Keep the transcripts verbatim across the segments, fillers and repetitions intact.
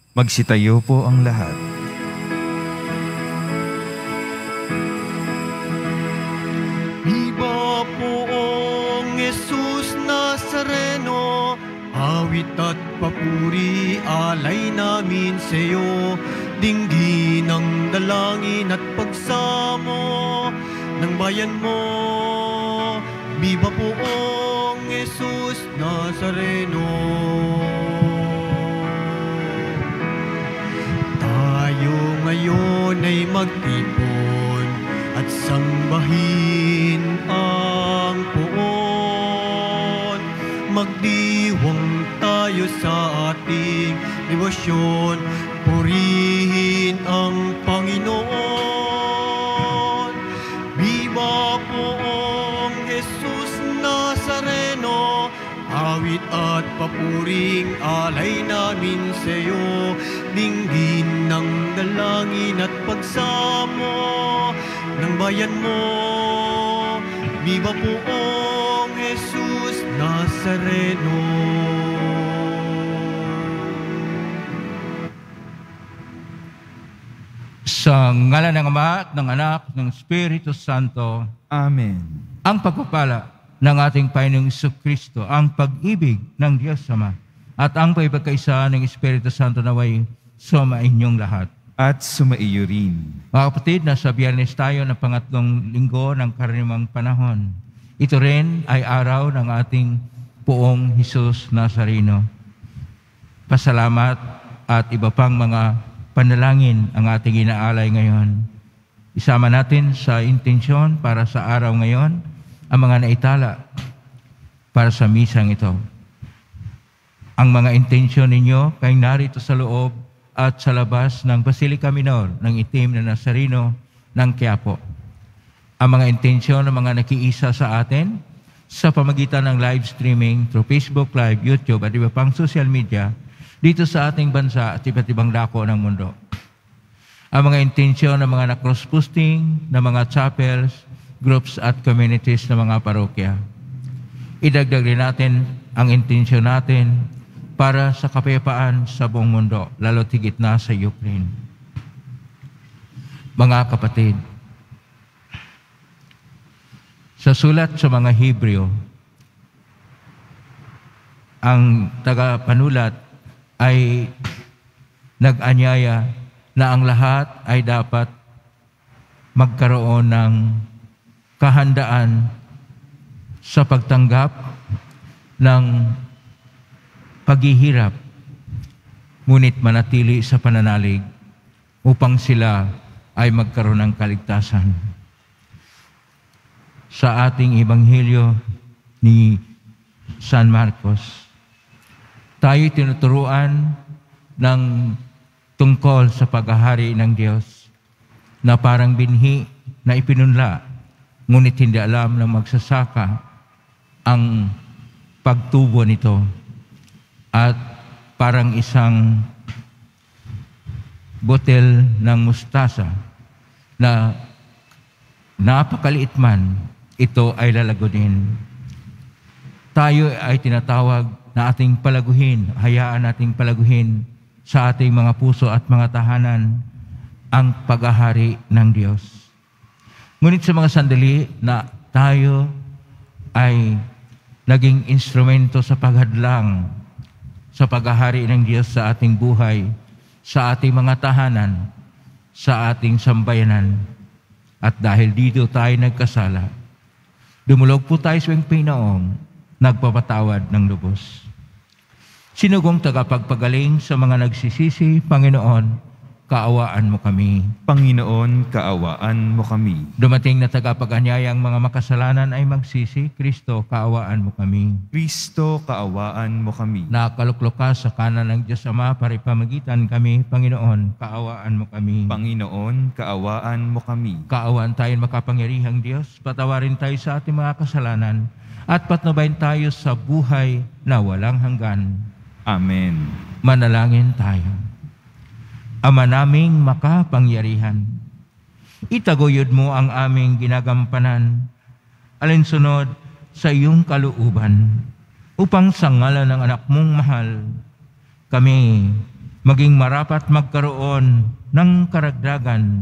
Magsitayo po ang lahat. Viva poong Jesus Nazareno, awit at papuri alay namin sa iyo, dinggin ng dalangin at pagsamo ng bayan mo. Viva poong Jesus Nazareno. Tayo ngayon ay magtipon at sambahin ang poon. Magdiwang tayo sa ating debosyon, purihin ang Panginoon. Viva poong Jesus Nazareno, awit at papuring alay namin sa iyo, dinggin ng dalangin at pagsamo ng bayan mo. Viva poong Jesus Nazareno. Sa ngalan ng Ama at ng Anak at ng Espiritu Santo. Amen. Ang pagpapala ng ating Panginoong Jesucristo, ang pag-ibig ng Diyos Ama, at ang pagkakaisa ng Espiritu Santo naway sumainyong lahat. At sumaiyo rin. Mga kapatid, nasa Biyernes tayo ng pangatlong linggo ng karaniwang panahon. Ito rin ay araw ng ating poong Jesus Nazareno. Pasalamat at iba pang mga panalangin ang ating inaalay ngayon. Isama natin sa intensyon para sa araw ngayon ang mga naitala para sa misang ito. Ang mga intensyon ninyo kay narito sa loob at sa labas ng Basilica Minor ng Itim na Nazareno ng Quiapo. Ang mga intensyon ng mga nakiisa sa atin sa pamagitan ng live streaming through Facebook Live, YouTube at iba pang social media dito sa ating bansa at iba't ibang dako ng mundo. Ang mga intensyon ng mga na-cross-posting, ng mga chapels, groups at communities ng mga parokya. Idagdag rin natin ang intensyon natin para sa kapayapaan sa buong mundo, lalo tigit na sa Ukraine. Mga kapatid, sa sulat sa mga Hebreo, ang tagapanulat ay nag-anyaya na ang lahat ay dapat magkaroon ng kahandaan sa pagtanggap ng paghihirap, ngunit manatili sa pananalig upang sila ay magkaroon ng kaligtasan. Sa ating Ebanghelyo ni San Marcos, tayo tinuturuan ng tungkol sa paghahari ng Diyos na parang binhi na ipinunla, ngunit hindi alam ng magsasaka ang pagtubo nito. At parang isang botel ng mustasa na napakaliit man, ito ay lalagunin. Tayo ay tinatawag na ating palaguhin, hayaan nating palaguhin sa ating mga puso at mga tahanan ang paghahari ng Diyos. Ngunit sa mga sandali na tayo ay naging instrumento sa paghadlang sa paghahari ng Diyos sa ating buhay, sa ating mga tahanan, sa ating sambayanan. At dahil dito tayo nagkasala, dumulog po tayo sa iyong Panginoong nagpapatawad ng lubos. Sinugong tagapagpagaling sa mga nagsisisi, Panginoon, kaawaan mo kami. Panginoon, kaawaan mo kami. Dumating na tagapag-anyayang mga makasalanan ay magsisi, Kristo, kaawaan mo kami. Kristo, kaawaan mo kami. Nakaluklok ka sa kanan ng Diyos Ama para ipamagitan kami, Panginoon, kaawaan mo kami. Panginoon, kaawaan mo kami. Kaawaan tayo makapangyarihang Diyos, patawarin tayo sa ating mga kasalanan, at patnubayan tayo sa buhay na walang hanggan. Amen. Manalangin tayo. Ama naming makapangyarihan, itaguyod mo ang aming ginagampanan alinsunod sa iyong kalooban, upang sa ngalan ng anak mong mahal, kami maging marapat magkaroon ng karagdagan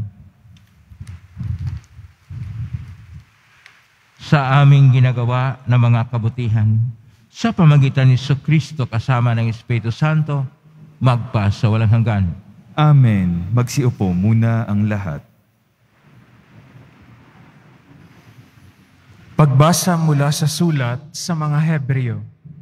sa aming ginagawa na mga kabutihan sa pamagitan ni Kristo kasama ng Espiritu Santo, magpa sa walang hanggan. Amen. Magsiupo muna ang lahat. Pagbasa mula sa sulat sa mga Hebreo.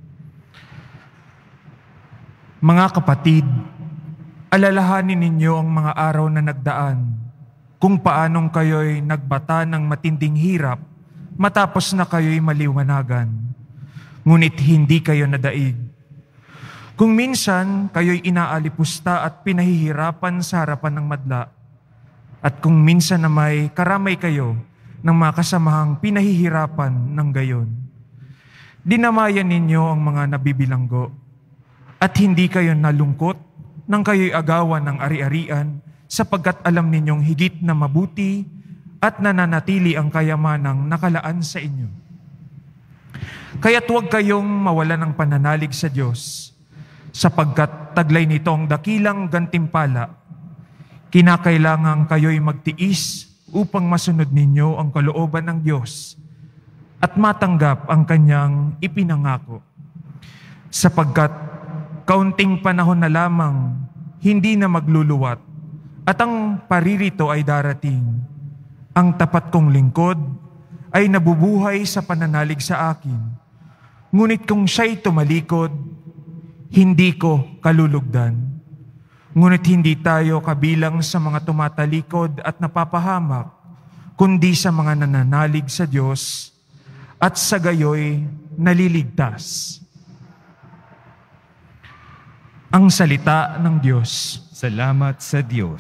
Mga kapatid, alalahanin ninyo ang mga araw na nagdaan, kung paanong kayo'y nagbata ng matinding hirap matapos na kayo'y maliwanagan, ngunit hindi kayo nadaig. Kung minsan kayo'y inaalipusta at pinahihirapan sa harapan ng madla, at kung minsan na may karamay kayo ng mga kasamahang pinahihirapan ng gayon, dinamayan ninyo ang mga nabibilanggo, at hindi kayo nalungkot nang kayo'y agawan ng ari-arian, sapagkat alam ninyong higit na mabuti at nananatili ang kayamanang nakalaan sa inyo. Kaya't huwag kayong mawala ng pananalig sa Diyos, sapagkat taglay nito ang dakilang gantimpala. Kinakailangan kayo'y magtiis upang masunod ninyo ang kalooban ng Diyos at matanggap ang Kanyang ipinangako. Sapagkat kaunting panahon na lamang, hindi na magluluwat, at ang paririto ay darating. Ang tapat kong lingkod ay nabubuhay sa pananalig sa akin. Ngunit kung siya'y tumalikod, hindi ko kalulugdan. Ngunit hindi tayo kabilang sa mga tumatalikod at napapahamak, kundi sa mga nananalig sa Diyos at sa gayoy naliligtas. Ang salita ng Diyos. Salamat sa Diyos.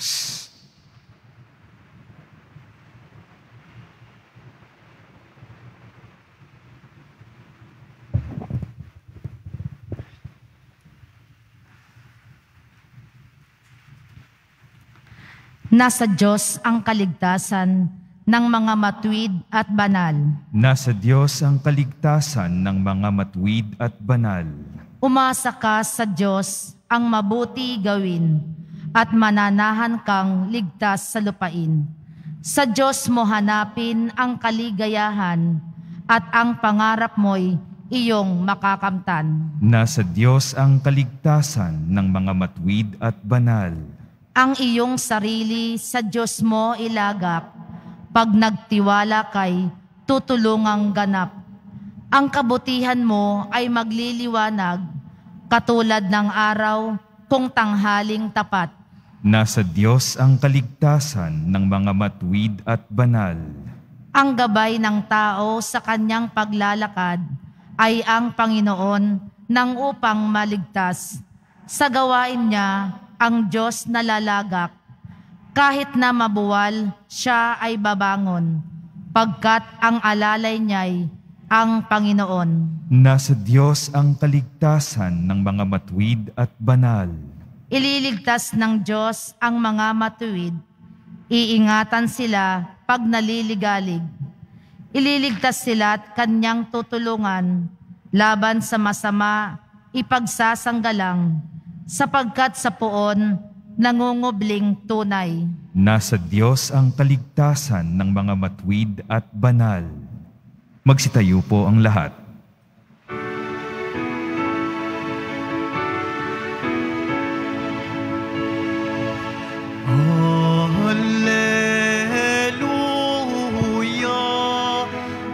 Nasa Diyos ang kaligtasan ng mga matuwid at banal. Nasa Diyos ang kaligtasan ng mga matuwid at banal. Umasa ka sa Diyos ang mabuti gawin at mananahan kang ligtas sa lupain. Sa Diyos mo hanapin ang kaligayahan at ang pangarap mo'y iyong makakamtan. Nasa Diyos ang kaligtasan ng mga matuwid at banal. Ang iyong sarili sa Diyos mo ilagak, pag nagtiwala kay tutulungang ganap. Ang kabutihan mo ay magliliwanag, katulad ng araw kung tanghaling tapat. Nasa Diyos ang kaligtasan ng mga matuwid at banal. Ang gabay ng tao sa kanyang paglalakad ay ang Panginoon nang upang maligtas. Sa gawain niya, ang Diyos nalalagak, kahit na mabuwal, siya ay babangon, pagkat ang alalay niya'y ang Panginoon. Nasa Diyos ang kaligtasan ng mga matuwid at banal. Ililigtas ng Diyos ang mga matuwid, iingatan sila pag naliligalig. Ililigtas sila at kanyang tutulungan, laban sa masama, ipagsasanggalang, sapagkat sa poon, nangungubling tunay. Nasa Diyos ang kaligtasan ng mga matuwid at banal. Magsitayo po ang lahat. Hallelujah,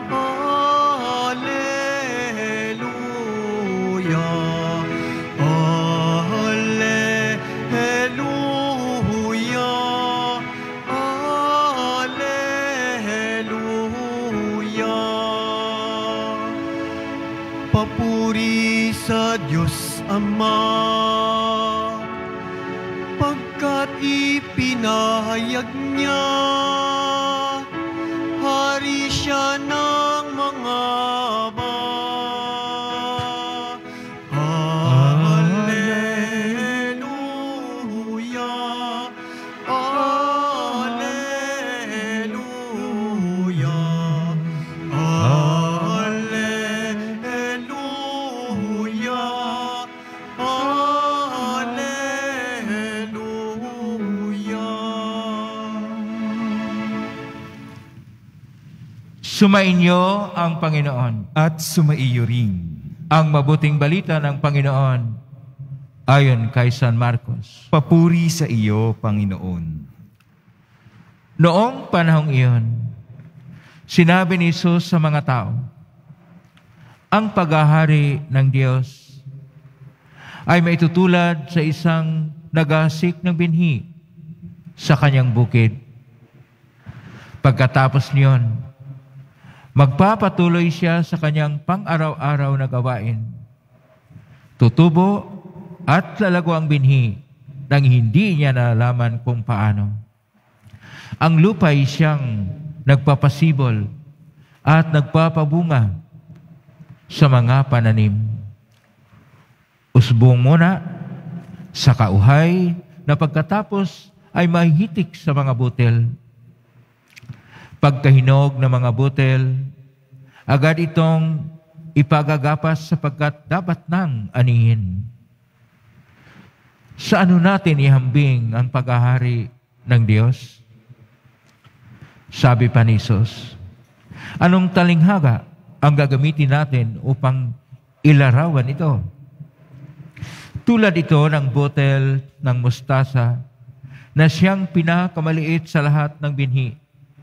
Hallelujah, Hallelujah, Hallelujah. Papuri sa Diyos Ama, pagkat ipinahayag niya, hari siya ng mga aba. Hallelujah, Hallelujah, Hallelujah, Hallelujah. Sumainyo ang Panginoon. At sumaiyo rin. Ang mabuting balita ng Panginoon ayon kay San Marcos. Papuri sa iyo, Panginoon. Noong panahong iyon, sinabi ni Jesus sa mga tao, ang paghahari ng Diyos ay maitutulad sa isang nagasik ng binhi sa kanyang bukid. Pagkatapos niyon, magpapatuloy siya sa kanyang pang-araw-araw na gawain. Tutubo at lalago ang binhi nang hindi niya nalalaman kung paano. Ang lupa'y siyang nagpapasibol at nagpapabunga sa mga pananim. Usbong muna sa kauhay na pagkatapos ay mahihitik sa mga butil. Pagkahinog ng mga butil, agad itong ipagagapas sapagkat dapat nang anihin. Sa ano natin ihambing ang paghahari ng Diyos? Sabi pa ni Jesus, anong talinghaga ang gagamitin natin upang ilarawan ito? Tulad ito ng butil ng mustasa na siyang pinakamaliit sa lahat ng binhi.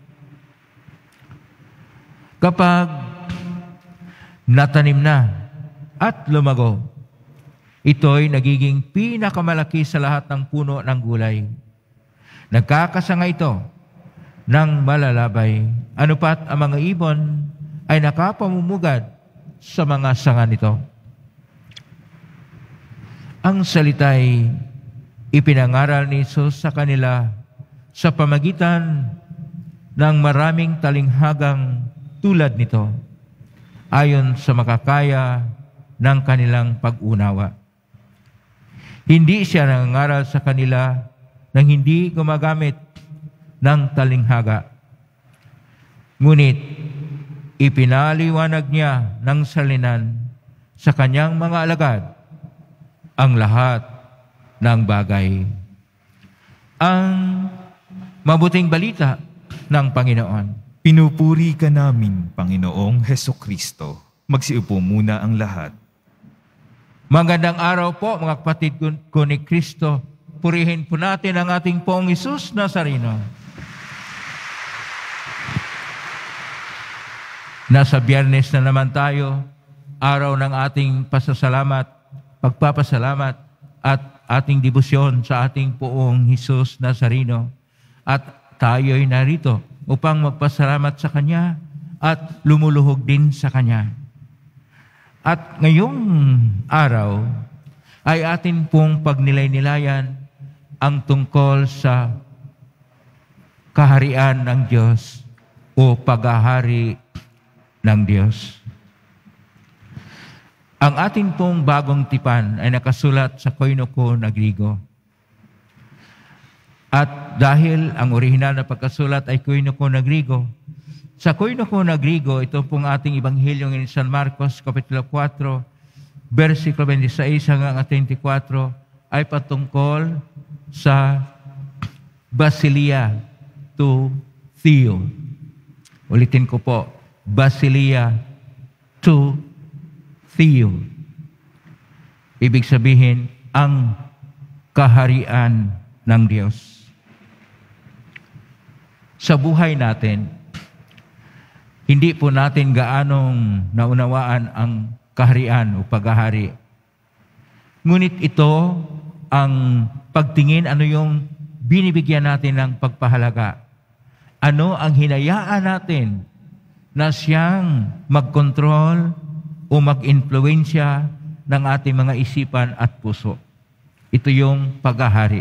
Kapag natanim na at lumago, ito'y nagiging pinakamalaki sa lahat ng puno ng gulay. Nagkakasanga ito ng malalabay. Ano pat ang mga ibon ay nakapamumugad sa mga sanga nito. Ang salita'y ipinangaral ni Jesus sa kanila sa pamagitan ng maraming talinghagang tulad nito, ayon sa makakaya ng kanilang pag-unawa. Hindi siya nangangaral sa kanila nang hindi gumagamit ng talinghaga. Ngunit, ipinaliwanag niya ng salinan sa kanyang mga alagad ang lahat ng bagay. Ang mabuting balita ng Panginoon. Pinupuri ka namin, Panginoong Hesukristo. Magsiupo muna ang lahat. Magandang araw po, mga kapatid ko ni Kristo. Purihin po natin ang ating Poong Jesus Nazareno. Nasa Biyernes na naman tayo, araw ng ating pasasalamat, pagpapasalamat at ating debosyon sa ating Poong Jesus Nazareno. At tayo'y narito upang magpasalamat sa Kanya at lumuluhog din sa Kanya. At ngayong araw ay atin pong pagnilay-nilayan ang tungkol sa kaharian ng Diyos o paghahari ng Diyos. Ang atin pong bagong tipan ay nakasulat sa Koinoko na Grigo. At dahil ang orihinal na pagkasulat ay Koinoko na Grigo, sa Koinoko na Grigo, ito pong ating Ebanghelyo ng San Marcos, Kapitulo four, versikulo twenty-six hanggang twenty-four, ay patungkol sa Basilia to Theo. Ulitin ko po, Basilia to Theo. Ibig sabihin, ang kaharian ng Diyos. Sa buhay natin, hindi po natin gaanong naunawaan ang kaharian o paghahari. Ngunit ito ang pagtingin, ano yung binibigyan natin ng pagpahalaga. Ano ang hinayaan natin na siyang magkontrol o mag-influensya ng ating mga isipan at puso. Ito yung paghahari.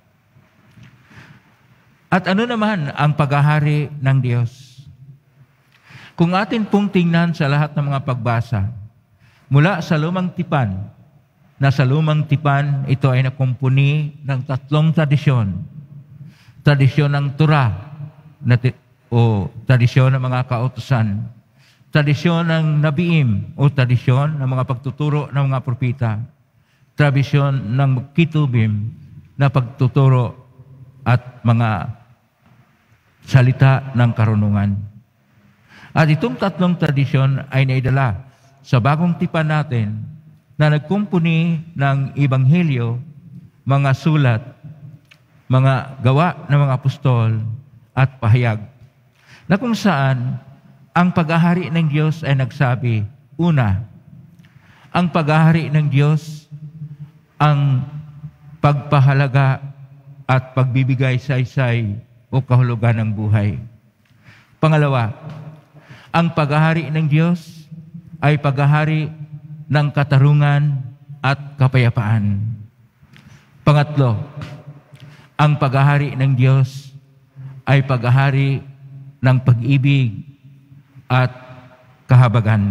At ano naman ang paghahari ng Diyos? Kung atin pong tingnan sa lahat ng mga pagbasa, mula sa lumang tipan, na sa lumang tipan, ito ay nakumpuni ng tatlong tradisyon. Tradisyon ng Torah, na o tradisyon ng mga kautusan. Tradisyon ng Nabiim, o tradisyon ng mga pagtuturo ng mga propita. Tradisyon ng Kitubim, na pagtuturo at mga salita ng karunungan. At itong tatlong tradisyon ay naidala sa bagong tipan natin na nagkumpuni ng Ebanghelyo, mga sulat, mga gawa ng mga apostol at pahayag, na kung saan ang paghahari ng Diyos ay nagsabi, una, ang paghahari ng Diyos ang pagpahalaga at pagbibigay saysay o kahulugan ng buhay. Pangalawa, ang paghahari ng Diyos ay paghahari ng katarungan at kapayapaan. Pangatlo, ang paghahari ng Diyos ay paghahari ng pag-ibig at kahabagan.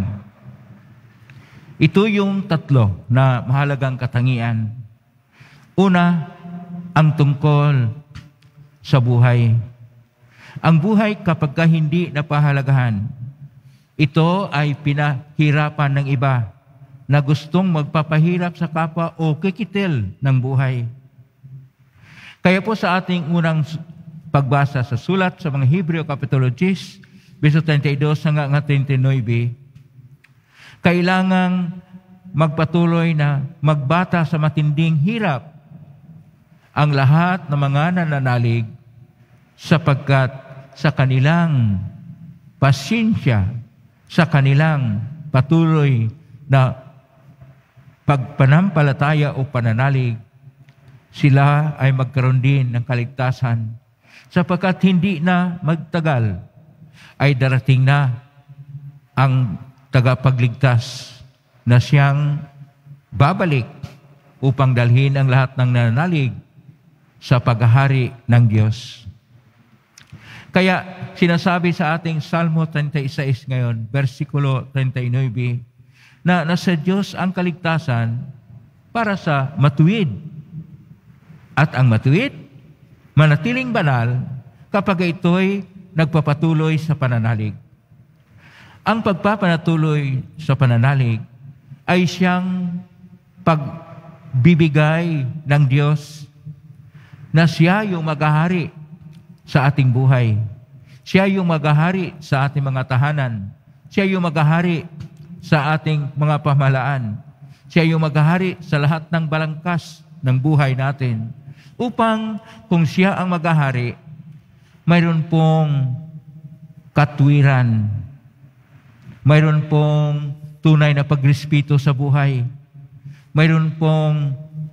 Ito yung tatlo na mahalagang katangian. Una, ang tungkol sa buhay. Ang buhay kapag ka hindi napahalagahan, ito ay pinahirapan ng iba na gustong magpapahirap sa kapwa o kikitil ng buhay. Kaya po sa ating unang pagbasa sa sulat sa mga Hebreo Kapitulo ten, verso thirty-two hanggang thirty-nine, kailangang magpatuloy na magbata sa matinding hirap ang lahat ng mga nananalig sapagkat sa kanilang pasensya, sa kanilang patuloy na pagpanampalataya o pananalig, sila ay magkaroon din ng kaligtasan sapagkat hindi na magtagal ay darating na ang tagapagligtas na siyang babalik upang dalhin ang lahat ng nananalig sa paghahari ng Diyos. Kaya sinasabi sa ating Salmo thirty-six ngayon, versikulo thirty-nine, na nasa Diyos ang kaligtasan para sa matuwid. At ang matuwid, manatiling banal kapag ito'y nagpapatuloy sa pananalig. Ang pagpapanatuloy sa pananalig ay siyang pagbibigay ng Diyos na siya yung maghahari sa ating buhay. Siya yung maghahari sa ating mga tahanan. Siya yung maghahari sa ating mga pamahalaan. Siya yung maghahari sa lahat ng balangkas ng buhay natin. Upang kung siya ang maghahari, mayroon pong katwiran. Mayroon pong tunay na pagrespeto sa buhay. Mayroon pong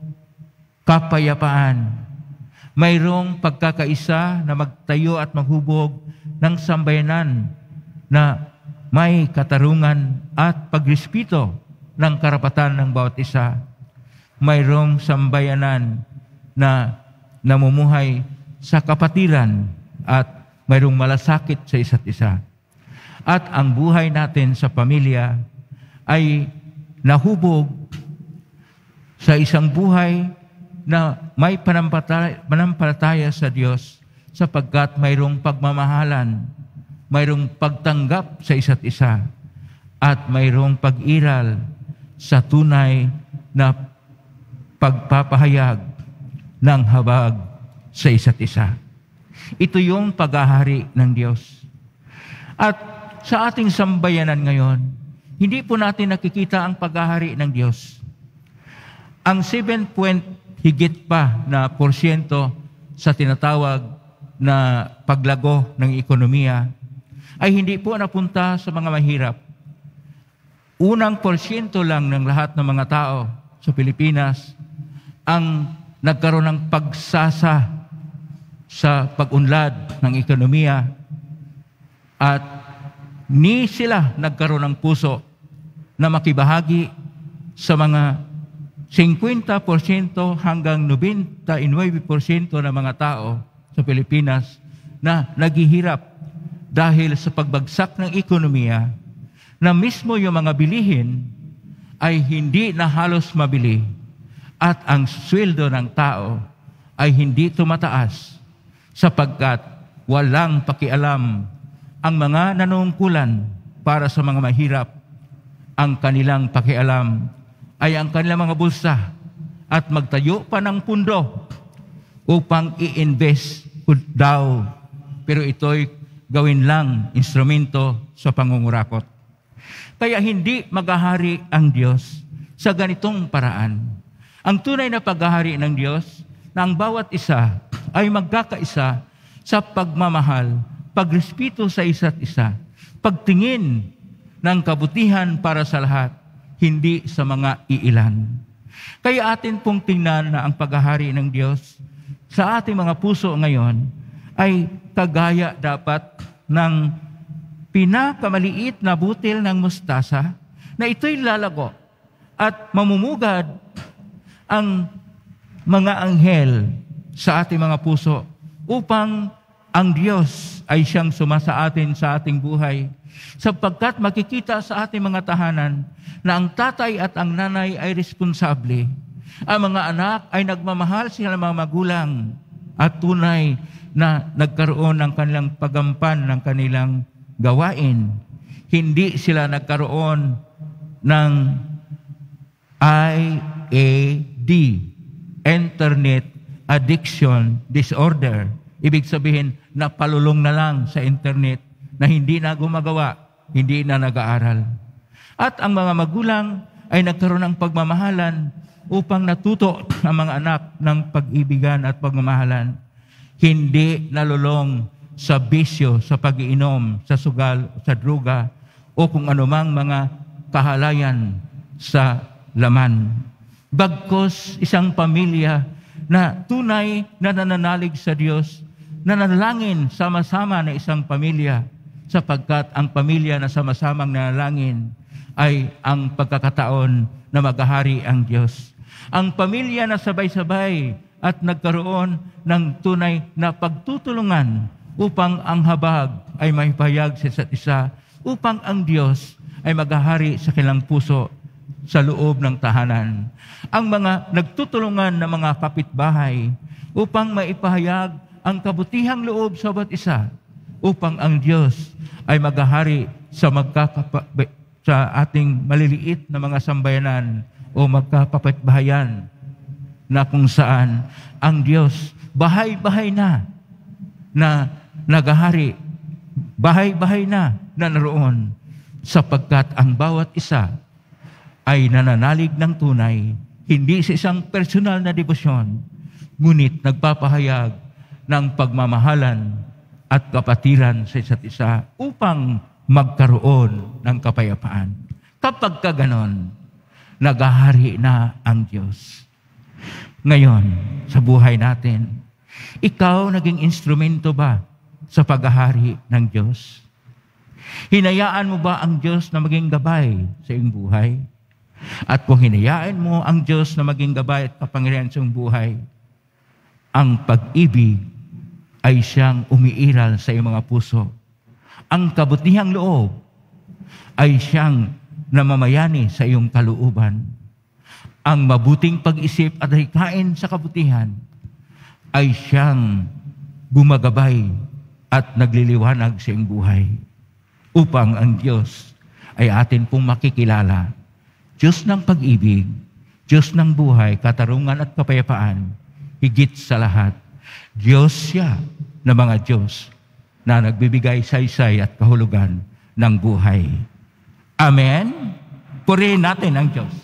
kapayapaan. Mayroong pagkakaisa na magtayo at maghubog ng sambayanan na may katarungan at pagrespeto ng karapatan ng bawat isa. Mayroong sambayanan na namumuhay sa kapatiran at mayroong malasakit sa isa't isa. At ang buhay natin sa pamilya ay nahubog sa isang buhay na may panampalataya, panampalataya sa Diyos sapagkat mayroong pagmamahalan, mayroong pagtanggap sa isa't isa, at mayroong pag-iral sa tunay na pagpapahayag ng habag sa isa't isa. Ito yung paghahari ng Diyos. At sa ating sambayanan ngayon, hindi po natin nakikita ang paghahari ng Diyos. Ang seven point higit pa na porsyento sa tinatawag na paglago ng ekonomiya ay hindi po napunta sa mga mahirap. Unang porsyento lang ng lahat ng mga tao sa Pilipinas ang nagkaroon ng pagsasa sa pag-unlad ng ekonomiya at ni sila nagkaroon ng puso na makibahagi sa mga fifty porsyento hanggang ninety-nine porsyento ng mga tao sa Pilipinas na naghihirap dahil sa pagbagsak ng ekonomiya na mismo yung mga bilihin ay hindi na halos mabili at ang sweldo ng tao ay hindi tumataas sapagkat walang pakialam ang mga nanungkulan para sa mga mahirap. Ang kanilang pakialam ay ang kanilang mga bulsa at magtayo pa ng pundo upang i-invest daw. Pero ito'y gawin lang instrumento sa pangungurakot. Kaya hindi maghahari ang Diyos sa ganitong paraan. Ang tunay na paghahari ng Diyos na ang bawat isa ay magkakaisa sa pagmamahal, pagrespeto sa isa't isa, pagtingin ng kabutihan para sa lahat, hindi sa mga iilan. Kaya atin pong tingnan na ang paghahari ng Diyos sa ating mga puso ngayon ay kagaya dapat ng pinakamaliit na butil ng mustasa na ito'y lalago at mamumugad ang mga anghel sa ating mga puso upang ang Diyos ay siyang suma sa atin sa ating buhay, sapagkat makikita sa ating mga tahanan na ang tatay at ang nanay ay responsable. Ang mga anak ay nagmamahal sila mga magulang at tunay na nagkaroon ng kanilang pagampan ng kanilang gawain. Hindi sila nagkaroon ng I A D, Internet Addiction Disorder. Ibig sabihin, napalulong na lang sa internet na hindi na gumagawa, hindi na nag-aaral. At ang mga magulang ay nagkaroon ng pagmamahalan upang natuto ang mga anak ng pag-ibigan at pagmamahalan. Hindi nalulong sa bisyo, sa pag-iinom, sa sugal, sa druga, o kung anumang mga kahalayan sa laman. Bagkos isang pamilya na tunay na nananalig sa Diyos, nanalangin sama-sama na isang pamilya, sapagkat ang pamilya na sama-samang nanalangin ay ang pagkakataon na maghahari ang Diyos. Ang pamilya na sabay-sabay at nagkaroon ng tunay na pagtutulungan upang ang habag ay may pahayag sa isa't isa, upang ang Diyos ay maghahari sa kanilang puso sa loob ng tahanan. Ang mga nagtutulungan na mga kapitbahay upang maipahayag ang kabutihang loob sa bawat isa, upang ang Diyos ay maghahari sa magkakapa, sa ating maliliit na mga sambayanan o magkakapitbahayan, na kung saan ang Diyos bahay-bahay na na naghahari, bahay-bahay na na naroon, sapagkat ang bawat isa ay nananalig ng tunay, hindi sa isang personal na debosyon, ngunit nagpapahayag ng pagmamahalan at kapatiran sa isa't isa upang magkaroon ng kapayapaan. Kapag ka ganon, naghahari na ang Diyos. Ngayon, sa buhay natin, ikaw naging instrumento ba sa paghahari ng Diyos? Hinayaan mo ba ang Diyos na maging gabay sa iyong buhay? At kung hinayaan mo ang Diyos na maging gabay at kapangyarihan sa iyong buhay, ang pag-ibig ay siyang umiiral sa iyong mga puso. Ang kabutihang loob ay siyang namamayani sa iyong kalooban. Ang mabuting pag-isip at hikain sa kabutihan ay siyang gumagabay at nagliliwanag sa iyong buhay, upang ang Diyos ay atin pong makikilala. Diyos ng pag-ibig, Diyos ng buhay, katarungan at kapayapaan, higit sa lahat, Diyos siya na mga Diyos na nagbibigay saysay at kahulugan ng buhay. Amen? Purihin natin ang Diyos.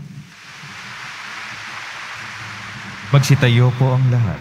Magsitayo po ang lahat.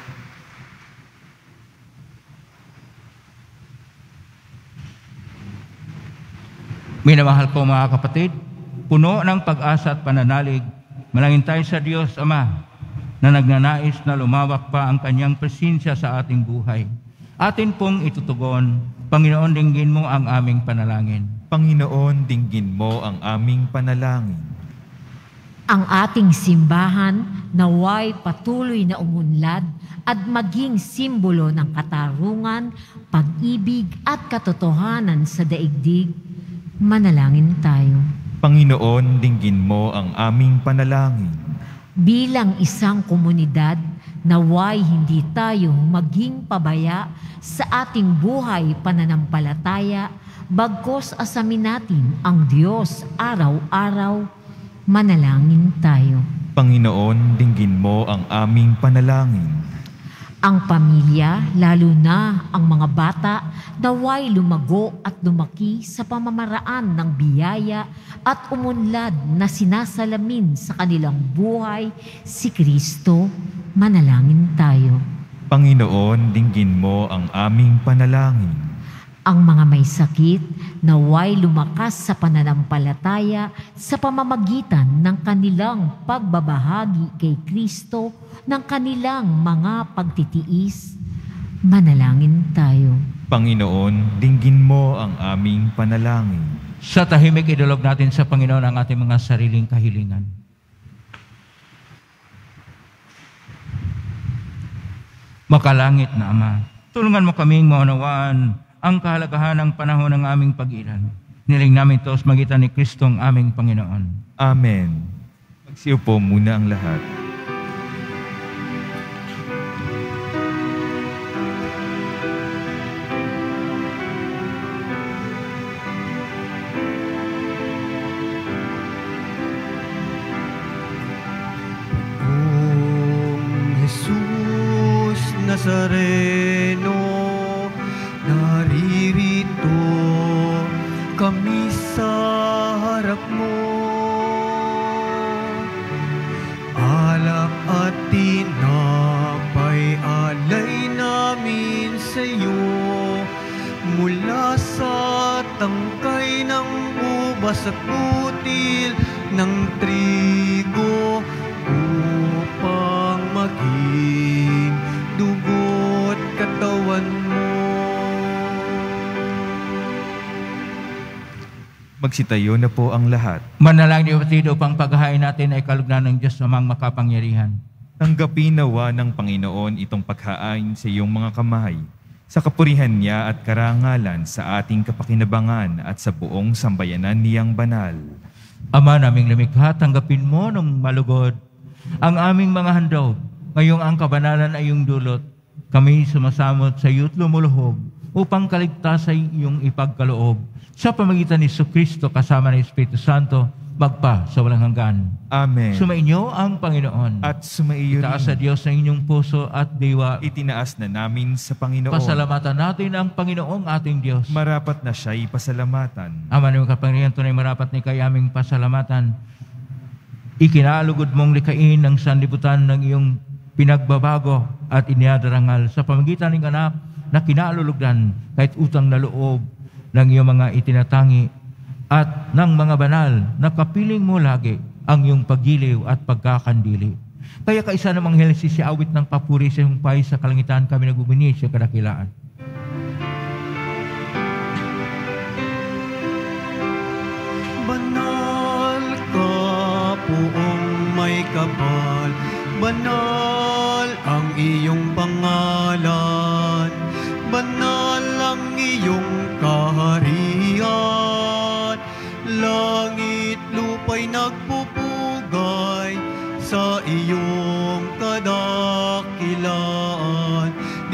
Minamahal ko mga kapatid, puno ng pag-asa at pananalig, manalangin tayo sa Diyos Ama na nagnanais na lumawak pa ang kanyang presensya sa ating buhay. Atin pong itutugon, Panginoon, dinggin mo ang aming panalangin. Panginoon, dinggin mo ang aming panalangin. Ang ating simbahan naway patuloy na umunlad at maging simbolo ng katarungan, pag-ibig at katotohanan sa daigdig. Manalangin tayo. Panginoon, dinggin mo ang aming panalangin. Bilang isang komunidad, naway hindi tayo maging pabaya sa ating buhay pananampalataya, bagkos asamin natin ang Diyos araw-araw. Manalangin tayo. Panginoon, dinggin mo ang aming panalangin. Ang pamilya, lalo na ang mga bata, naway lumago at lumaki sa pamamaraan ng biyaya at umunlad na sinasalamin sa kanilang buhay si Kristo. Manalangin tayo. Panginoon, dinggin mo ang aming panalangin. Ang mga may sakit, naway lumakas sa pananampalataya sa pamamagitan ng kanilang pagbabahagi kay Kristo ng kanilang mga pagtitiis. Manalangin tayo. Panginoon, dinggin mo ang aming panalangin. Sa tahimik, idulog natin sa Panginoon ang ating mga sariling kahilingan. Makalangit na Ama, tulungan mo kaming maunawaan ang kahalagahan ng panahon ng aming pag-ilan. Niling namin ito sa magitan ni Kristo ang aming Panginoon. Amen. Magsiupo muna ang lahat. Kung Jesus Nazareno, naririto kami sa harap mo. Alak at tinapay alay namin sa iyo, mula sa tangkay ng ubas at butil ng trigo, upang maging dugo't katawan mo. Magsitayo na po ang lahat. Manalangin niyo kapatid upang paghahain natin ay kalugnan ng Diyos amang makapangyarihan. Tanggapin nawa ng Panginoon itong paghahain sa iyong mga kamay, sa kapurihan niya at karangalan sa ating kapakinabangan at sa buong sambayanan niyang banal. Ama naming lumikha, tanggapin mo ng malugod ang aming mga handog. Ngayong ang kabanalan ay iyong dulot. Kami sumasamot sa iyo't lumuluhog upang kaligtas ay iyong ipagkaloob. Sa pamagitan ni Jesucristo kasama ng Espiritu Santo, magpa sa walang hanggan. Amen. Sumainyo ang Panginoon. At sumaiyo Itaas sa rin. Diyos ang inyong puso at diwa. Itinaas na namin sa Panginoon. Pasalamatan natin ang Panginoong ating Diyos. Marapat na siya'y pasalamatan. Ama ng kapangyarihan, tunay marapat ni kay aming pasalamatan. Ikinaalugod mong likain ang sanlibutan ng iyong pinagbabago at iniadarangal sa pamagitan ng anak na kinaalulugdan kahit utang na loob ng iyong mga itinatangi at ng mga banal na kapiling mo lagi ang iyong paggiliw at pagkakandili. Kaya kaisa namang Henesis si awit ng papuri sa iyong pay sa kalangitan kami nagubuni sa kadakilaan. Banal ka, Poong may kapal, banal ang iyong pangalan, banal ang iyong kaharian, langit lupa'y nagpupugay sa iyong kadakilaan,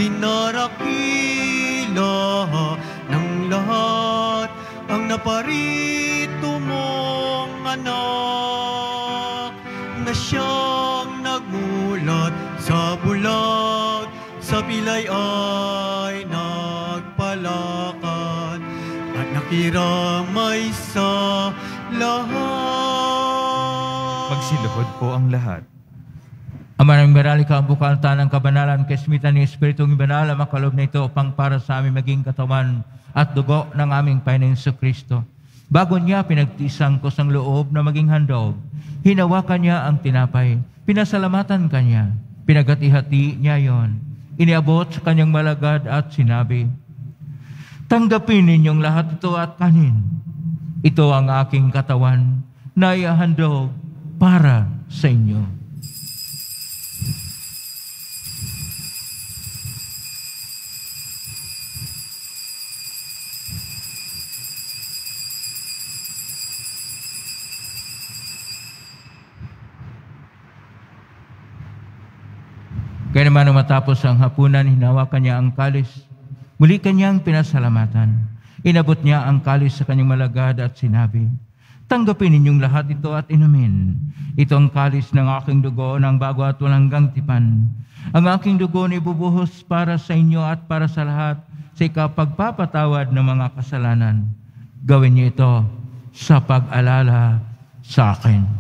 dinarakila ng lahat ang naparito mong anak, na siyang nagulat sa bulag, sa pilay ay nagpalakad, at nakiramay sa lahat. Magsiluhod po ang lahat. Ama ng Merali ka ang bukal tanang kabanalan, kasmitan ni Espiritong Ibanal, ang makalob na ito upang para sa aming maging katawan at dugo ng aming Panginoong Kristo. Bago niya pinagtisang ko sang loob na maging handog, hinawakan niya ang tinapay, pinasalamatan kanya, pinagati-hati niya yon, iniabot sa kanyang malagad at sinabi, tanggapin ninyong lahat ito at kanin. Ito ang aking katawan na ihahandog para sa inyo. Kaya naman nang matapos ang hapunan, hinawakan niya ang kalis. Muli kanyang pinasalamatan. Inabot niya ang kalis sa kanyang malagad at sinabi, tanggapin ninyong lahat ito at inumin. Ito ang kalis ng aking dugo ng bago at walang hanggang tipan. Ang aking dugo ni bubuhos para sa inyo at para sa lahat sa ikapagpapatawad ng mga kasalanan. Gawin niyo ito sa pag-alala sa akin.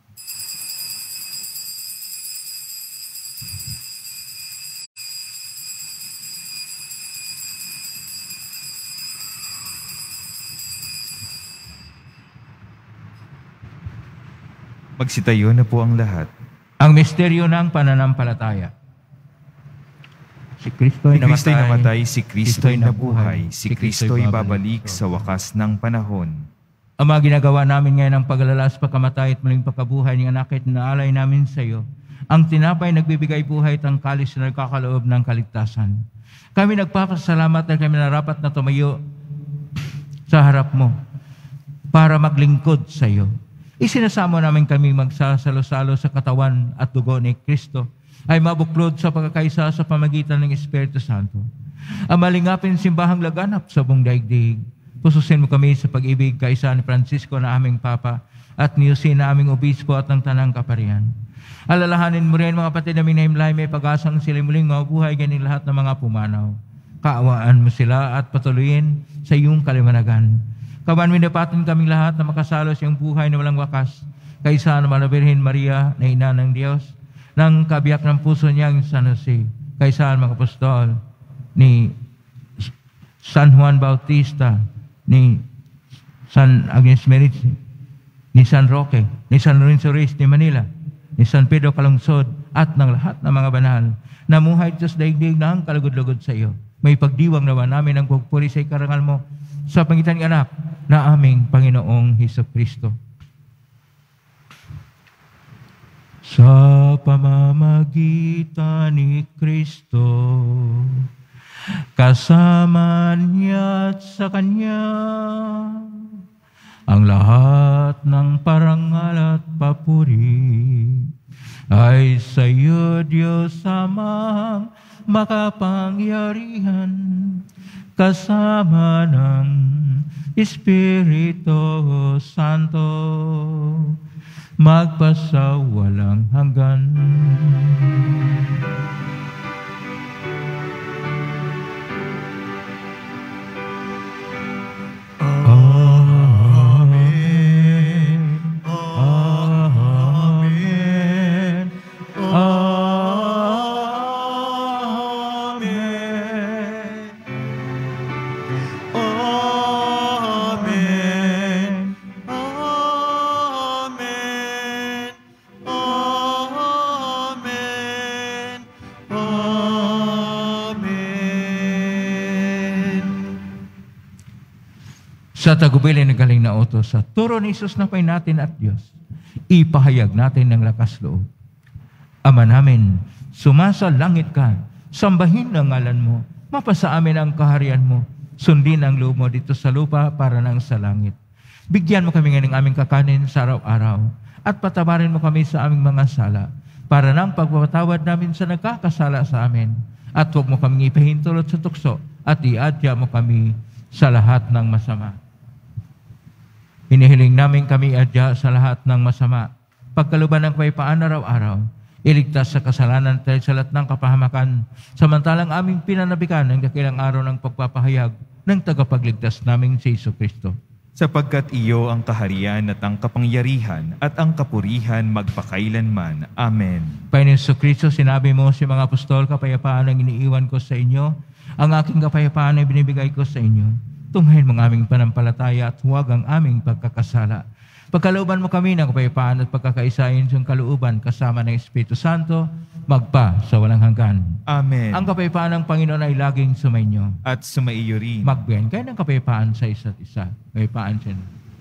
Magsitayo na po ang lahat. Ang misteryo ng pananampalataya. Si Kristo'y Si Kristo'y namatay, namatay, si Kristo'y nabuhay, si Kristo'y babalik sa wakas ng panahon. Ang mga ginagawa namin ngayon ang paglalalas, pagkamatay at muling pagkabuhay ng anak at naalay namin sa iyo. Ang tinapay nagbibigay buhay at ang kalis na nagkakaloob ng kaligtasan. Kami nagpapasalamat na kami narapat na tumayo sa harap mo para maglingkod sa iyo. Isinasamo namin kami magsasalo-salo sa katawan at dugo ni Kristo ay mabuklod sa pagkakaisa sa pamagitan ng Espiritu Santo. Ang malingapin simbahang laganap sa buong daigdig. Pususin mo kami sa pag-ibig kaisa ni Francisco na aming Papa at ni Jose na aming Obispo at ng Tanang Kaparian. Alalahanin mo rin mga kapatid naming nahimlay may pag-asang sila muling mabuhay ganing lahat ng mga pumanaw. Kaawaan mo sila at patuloyin sa iyong kalimanagan. Kawan minapatan kaming lahat na makasalo sa iyong buhay na walang wakas, kaysa naman na Birhen Maria na ina ng Diyos, ng kabiyak ng puso niyang San Jose, kaysa mga apostol, ni San Juan Bautista, ni San Agnes Merici, ni San Roque, ni San Lorenzo Reyes ni Manila, ni San Pedro Calungsod, at ng lahat ng mga banal, na muhay Diyos daigdig na ang kalugod-lugod sa iyo. May pagdiwang naman namin ang pagpuri sa ikarangal mo, sa pangitan ng anak na aming Panginoong Hesukristo. Sa pamamagitan ni Kristo, kasama niya at sa Kanya, ang lahat ng parangal at papuri ay sa iyo, Diyos amang makapangyarihan, kasama ng Espiritu Santo, magpasawalang hanggan. Sa tagubilin ng galing na utos, sa turo ni Jesus na pay natin at Diyos, ipahayag natin ng lakas loob. Ama namin, sumasa langit ka, sambahin ang ngalan mo, mapasa amin ang kaharian mo, sundin ang loob mo dito sa lupa para nang sa langit. Bigyan mo kami ng aming kakanin sa araw-araw, at patawarin mo kami sa aming mga sala, para nang pagpapatawad namin sa nagkakasala sa amin, at huwag mo kaming ipahintulot sa tukso, at iadya mo kami sa lahat ng masama. Hinihiling namin kami adya sa lahat ng masama. Pagkaluban ng kapayapaan araw-araw, iligtas sa kasalanan at sa lahat ng kapahamakan, samantalang aming pinanabikan ng dakilang araw ng pagpapahayag ng tagapagligtas naming si Jesucristo. Sapagkat iyo ang kaharian at ang kapangyarihan at ang kapurihan magpakailanman. Amen. Panginoon Jesucristo, sinabi mo si mga apostol, kapayapaan ang iniiwan ko sa inyo, ang aking kapayapaan ay binibigay ko sa inyo. Tunghayin mo ang aming panampalataya at huwag ang aming pagkakasala. Pagkalooban mo kami ng kapayapaan at pagkakaisahin sa kalooban kasama ng Espiritu Santo, magpa sa walang hanggan. Amen. Ang kapayapaan ng Panginoon ay laging sumainyo. At sumaiyo rin. Magbiyan kayo ng kapayapaan sa isa't isa. Kapayapaan siya.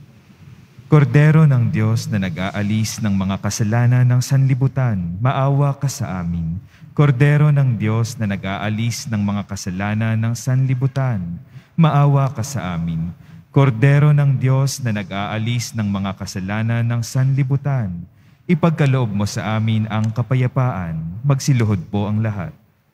Kordero ng Diyos na nag-aalis ng mga kasalanan ng sanlibutan, maawa ka sa amin. Kordero ng Diyos na nag-aalis ng mga kasalanan ng sanlibutan, maawa ka sa amin. Kordero ng Diyos na nag-aalis ng mga kasalanan ng sanlibutan, ipagkaloob mo sa amin ang kapayapaan. Magsiluhod po ang lahat.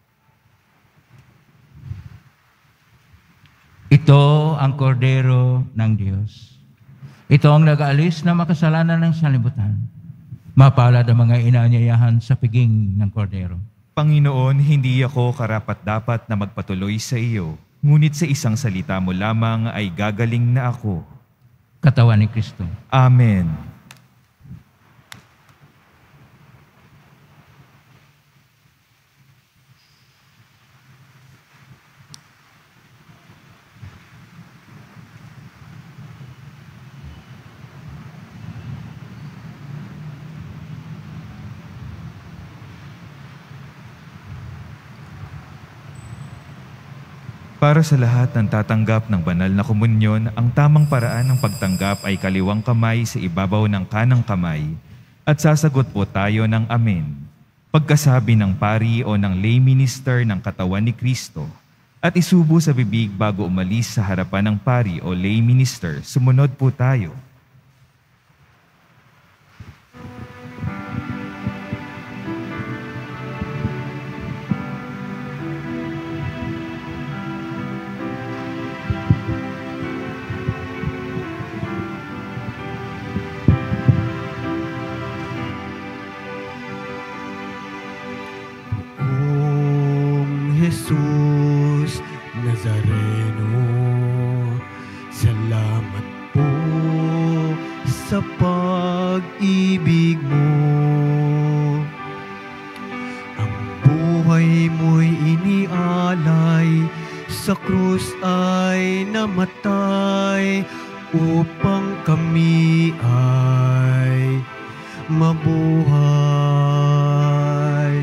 Ito ang kordero ng Diyos. Ito ang nag-aalis ng mga kasalanan ng sanlibutan. Mapalad ang mga inaanyayahan sa piging ng kordero. Panginoon, hindi ako karapat-dapat na magpatuloy sa iyo, ngunit sa isang salita mo lamang ay gagaling na ako. Katawan ni Kristo. Amen. Para sa lahat ng tatanggap ng banal na komunyon, ang tamang paraan ng pagtanggap ay kaliwang kamay sa ibabaw ng kanang kamay at sasagot po tayo ng Amen. Pagkasabi ng pari o ng lay minister ng katawan ni Kristo at isubo sa bibig bago umalis sa harapan ng pari o lay minister, sumunod po tayo. Jesus Nazareno, salamat po sa pag-ibig mo. Ang buhay mo'y inialay, sa krus ay namatay, upang kami ay mabuhay.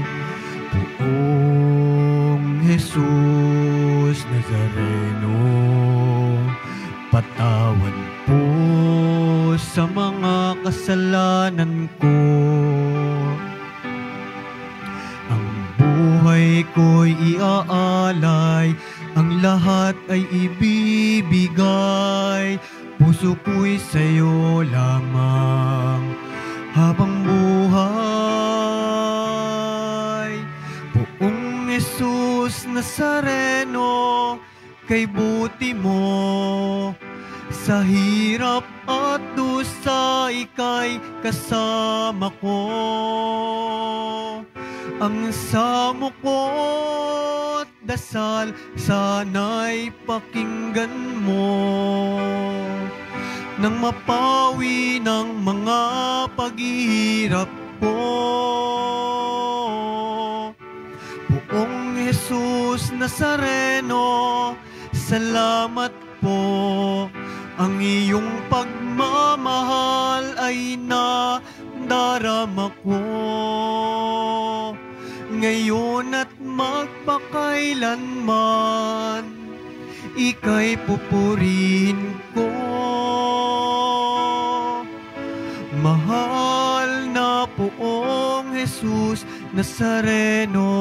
Poong Jesus Nazareno, patawad po sa mga kasalanan ko. Ang buhay ko'y iaalay, ang lahat ay ibibigay, puso ko'y sa'yo lamang habang buhay. Poong Jesus Nazareno, kay buti mo, sa hirap at dusa ika'y kasama ko. Ang samo ko't dasal sana'y pakinggan mo, nang mapawi ng mga paghihirap ko. Poong Jesus Nazareno, salamat po. Ang iyong pagmamahal ay nadarama ko, ngayon at magpakailanman, ika'y pupurihin ko. Mahal na Poong Jesus Nazareno,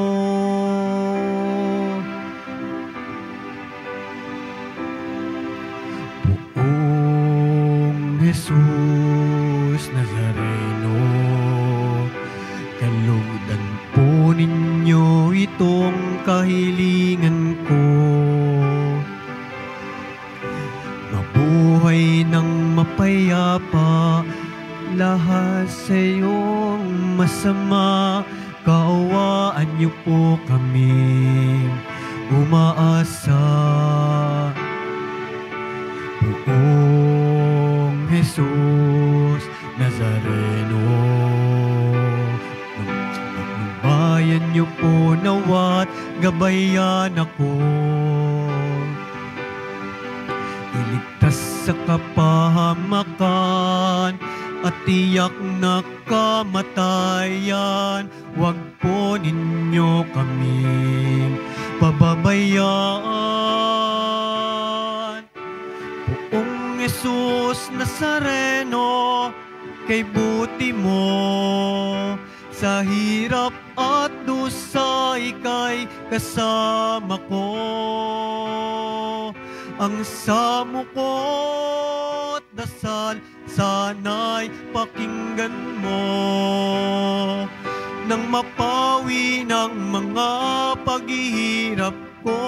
Poong Jesus Nazareno, kalugdan po ninyo itong kahilingan ko. Mabuhay ng mapayapa, lahat sa iyong masama, kaawaan niyo po kami umaasa. Poong Jesus Nazareno, ng bayan niyo po nawat gabayan ako, iligtas sa kapahamakan at tiyak na kamatayan. Huwag po ninyo kaming pababayaan. Poong Jesus Nazareno, kay buti mo, sa hirap at dusa ika'y kasama ko. Ang samo ko't dasal sana'y pakinggan mo, nang mapawi ng mga paghihirap ko.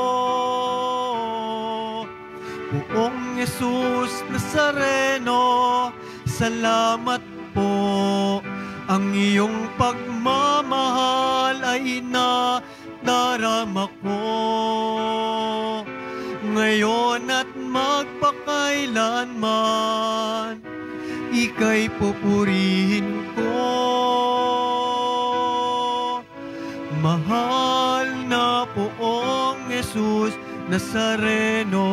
Poong Jesus Nazareno, salamat po. Ang iyong pagmamahal ay nadarama ko, ngayon at magpakailanman, ika'y pupurihin ko. Mahal na Poong Jesus Nazareno,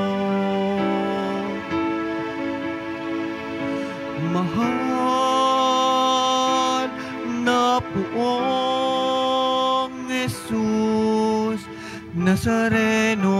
mahal na Poong Jesus Nazareno.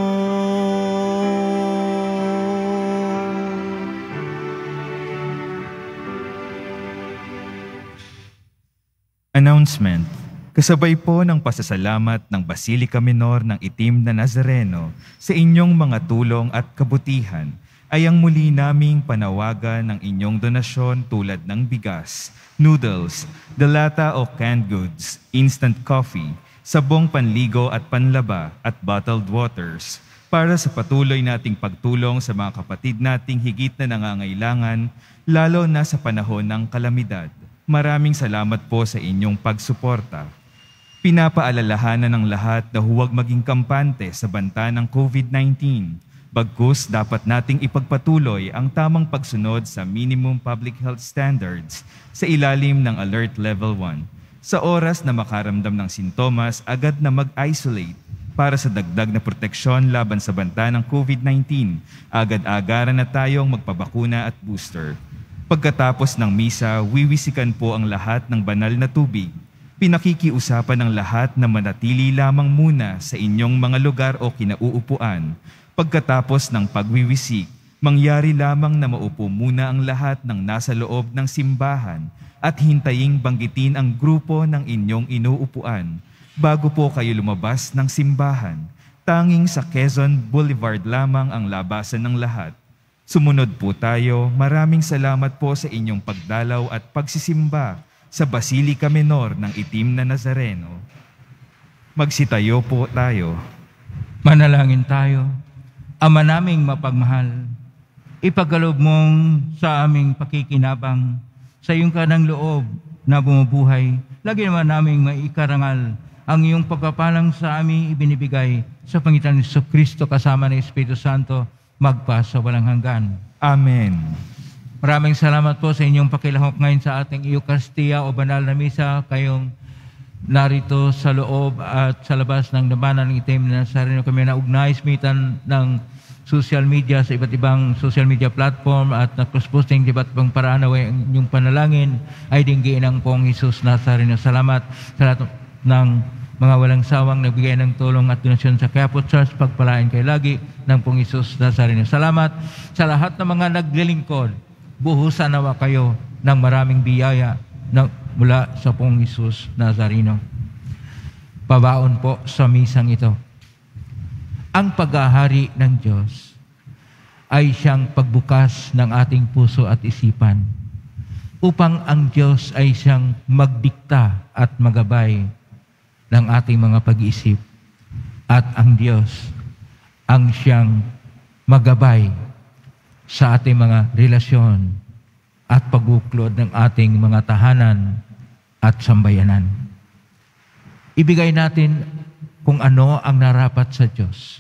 Announcement. Kasabay po ng pasasalamat ng Basilika Minor ng Itim na Nazareno sa inyong mga tulong at kabutihan, ay ang muli naming panawagan ng inyong donasyon tulad ng bigas, noodles, delata o canned goods, instant coffee, sabong panligo at panlaba at bottled waters para sa patuloy nating pagtulong sa mga kapatid nating higit na nangangailangan, lalo na sa panahon ng kalamidad. Maraming salamat po sa inyong pagsuporta. Pinapaalalahanan ng lahat na huwag maging kampante sa banta ng COVID nineteen. Bagkus dapat nating ipagpatuloy ang tamang pagsunod sa minimum public health standards sa ilalim ng Alert Level one. Sa oras na makaramdam ng sintomas, agad na mag-isolate para sa dagdag na proteksyon laban sa banta ng COVID nineteen. Agad-agaran na tayong magpabakuna at booster. Pagkatapos ng misa, wiwisikan po ang lahat ng banal na tubig. Pinakikiusapan ng lahat na manatili lamang muna sa inyong mga lugar o kinauupuan. Pagkatapos ng pagwiwisik, mangyari lamang na maupo muna ang lahat ng nasa loob ng simbahan at hintaying banggitin ang grupo ng inyong inuupuan bago po kayo lumabas ng simbahan. Tanging sa Quezon Boulevard lamang ang labasan ng lahat. Sumunod po tayo. Maraming salamat po sa inyong pagdalaw at pagsisimba sa Basilika Minor ng Itim na Nazareno. Magsitayo po tayo. Manalangin tayo. Ama naming mapagmahal, ipagkaloob mong sa aming pakikinabang sa iyong kanang loob na bumubuhay. Lagi naman naming maikarangal ang iyong pagpapalang sa aming ibinibigay sa Pangitan ni Kristo kasama ng Espiritu Santo magpa sa walang hanggan. Amen. Maraming salamat po sa inyong pakilahok ngayon sa ating Eucharistia o Banal na Misa. Kayong narito sa loob at sa labas ng Labanan ng Itim na Nazareno. Kami naugnay, smitan ng social media sa iba't ibang social media platform at na-cross-posting iba't ibang paraan na ang inyong panalangin ay dinggiin ang Poong Jesus Nazareno. Salamat sa lahat ng mga walang sawang nagbigay ng tulong at donasyon sa Quiapo Church. Pagpalain kayo lagi ng Poong Jesus Nazareno. Salamat sa lahat ng mga naglilingkod. Buhusan nawa kayo ng maraming biyaya na mula sa Poong Jesus Nazareno. Pabaon po sa misang ito. Ang paghahari ng Diyos ay siyang pagbukas ng ating puso at isipan upang ang Diyos ay siyang magdikta at magabay ng ating mga pag-iisip at ang Diyos ang siyang magabay sa ating mga relasyon at pagbuklod ng ating mga tahanan at sambayanan. Ibigay natin kung ano ang narapat sa Diyos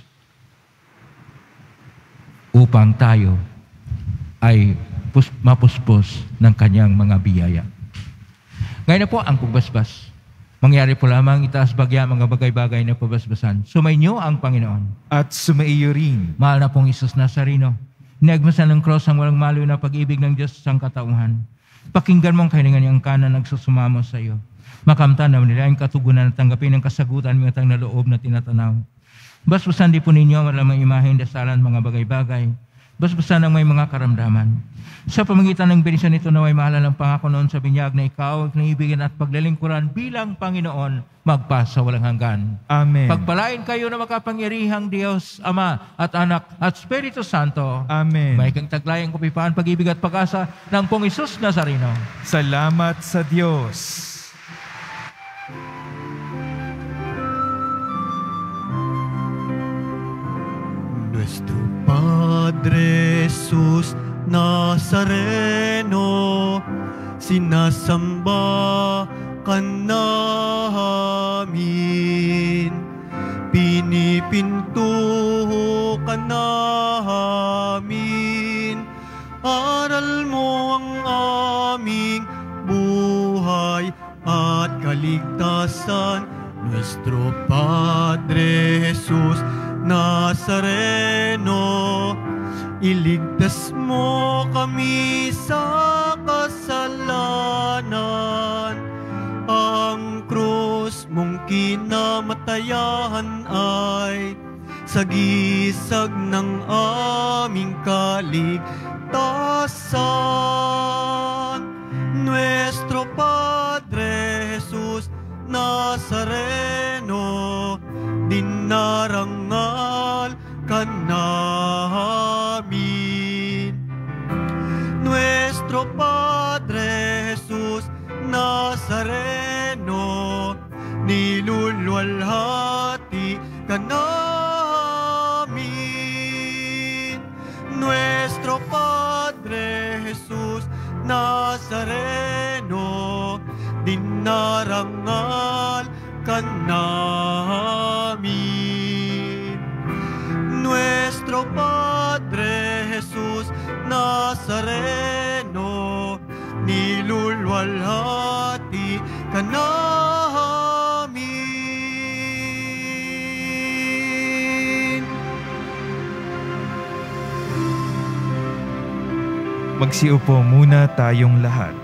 upang tayo ay pus- mapuspos ng Kanyang mga biyaya. Ngayon na po ang pagbasbas. Mangyari po lamang itaas bagya mga bagay-bagay na pabasbasan. Sumainyo ang Panginoon. At sumaiyo rin. Mahal na pong Isus Nazareno, inagmasan ng cross ang walang maliw na pag-ibig ng Diyos sa sangkatauhan. Pakinggan mo ang kahilingan niyang kanan nagsusumamo sa iyo. Makamtan na nila ang katugunan at tanggapin ang kasagutan mga tang na loob na tinatanaw. Basbasan di po ninyo malamang imahen, dasalan, mga bagay-bagay. Basbasan ang may mga karamdaman. Sa pamagitan ng benisyon nito naway mahalal ang pangako noon sa binyag na ikaw at naibigan at paglalingkuran bilang Panginoon magpa sa walang hanggan. Amen. Pagpalain kayo na makapangyarihang Diyos, Ama at Anak at Espiritu Santo. Amen. May kang taglayang kapayapaan, pag-ibig at pag-asa ng Poong Isus Nazareno. Salamat sa Diyos. Nuestro Padre Jesus Nazareno, sinasamba ka namin. Pinipinto ka namin. Aral mo ang aming buhay at kaligtasan. Nuestro Padre Jesus Nazareno, iligtas mo kami sa kasalanan. Ang krus mong kinamatayan ay sagisag ng aming kaligtasan. Nuestro Padre Jesus Nazareno, dinarangal ka namin. Nuestro Padre Jesus Nazareno, niluluwalhati ka namin. Nuestro Padre Jesus Nazareno, dinarangal ka namin. Nuestro Padre Jesus Nazareno, niluluwalhati ka namin. Magsiupo muna tayong lahat.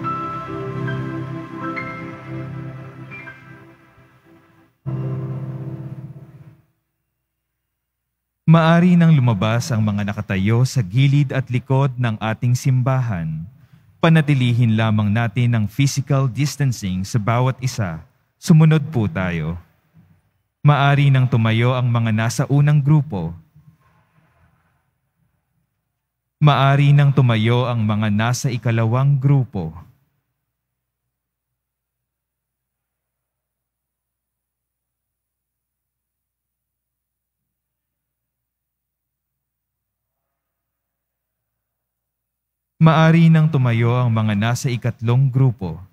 Maari nang lumabas ang mga nakatayo sa gilid at likod ng ating simbahan. Panatilihin lamang natin ang physical distancing sa bawat isa. Sumunod po tayo. Maari nang tumayo ang mga nasa unang grupo. Maari nang tumayo ang mga nasa ikalawang grupo. Maari nang tumayo ang mga nasa ikatlong grupo.